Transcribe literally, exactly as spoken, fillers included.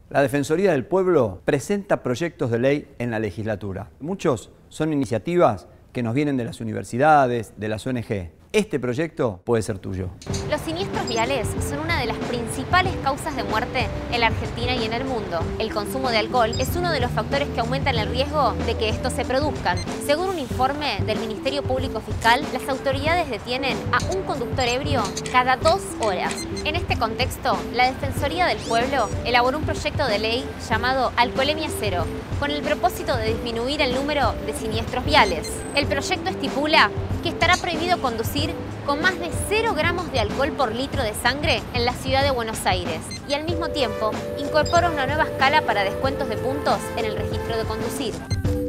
La Defensoría del Pueblo presenta proyectos de ley en la legislatura. Muchos son iniciativas que nos vienen de las universidades, de las O N G. Este proyecto puede ser tuyo. Los siniestros viales son una de las principales causas de muerte en la Argentina y en el mundo. El consumo de alcohol es uno de los factores que aumentan el riesgo de que estos se produzcan. Según un informe del Ministerio Público Fiscal, las autoridades detienen a un conductor ebrio cada dos horas. En este contexto, la Defensoría del Pueblo elaboró un proyecto de ley llamado Alcoholemia Cero, con el propósito de disminuir el número de siniestros viales. El proyecto estipula que estará prohibido conducir con más de cero gramos de alcohol por litro de sangre en la ciudad de Buenos Aires y al mismo tiempo incorpora una nueva escala para descuentos de puntos en el registro de conducir.